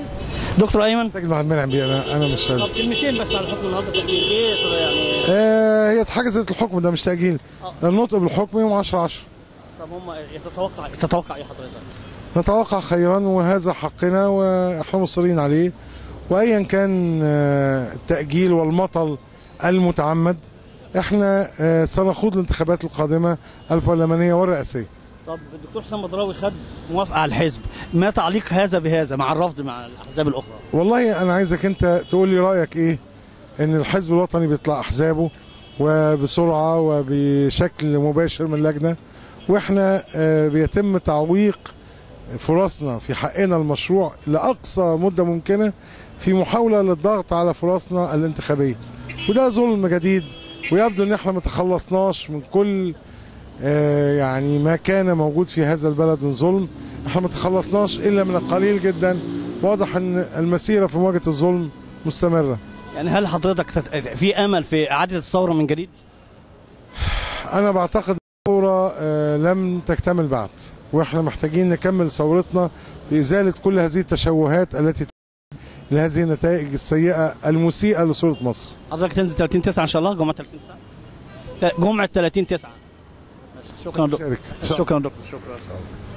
دكتور ايمن. ساجد محمد منعم بيه. انا مش طب كلمتين بس على الحكم النهارده، تأجيل ايه يعني؟ هي اتحجزت الحكم ده مش تأجيل. النطق بالحكم يوم 10/10. طب هم تتوقع ايه حضرتك؟ نتوقع خيرا وهذا حقنا واحنا مصرين عليه، وايا كان التأجيل والمطل المتعمد احنا سنخوض الانتخابات القادمة البرلمانية والرئاسية. طب الدكتور حسام بدراوي خد موافقة على الحزب، ما تعليق هذا بهذا مع الرفض مع الأحزاب الأخرى؟ والله أنا عايزك أنت تقول لي رأيك إيه؟ إن الحزب الوطني بيطلع أحزابه وبسرعة وبشكل مباشر من اللجنة، وإحنا بيتم تعويق فرصنا في حقنا المشروع لأقصى مدة ممكنة في محاولة للضغط على فرصنا الانتخابية، وده ظلم جديد، ويبدو إن إحنا ما تخلصناش من كل يعني ما كان موجود في هذا البلد من ظلم. احنا ما تخلصناش الا من القليل جدا. واضح ان المسيره في مواجهه الظلم مستمره. يعني هل حضرتك في امل في اعاده الثوره من جديد؟ انا بعتقد الثوره لم تكتمل بعد، واحنا محتاجين نكمل ثورتنا بازاله كل هذه التشوهات التي لهذه النتائج السيئه المسيئه لصوره مصر. حضرتك تنزل 30/9 ان شاء الله، جمعه 30/9. جمعه 30/9. شكرا دكتور. شكرا دكتور. شكرا.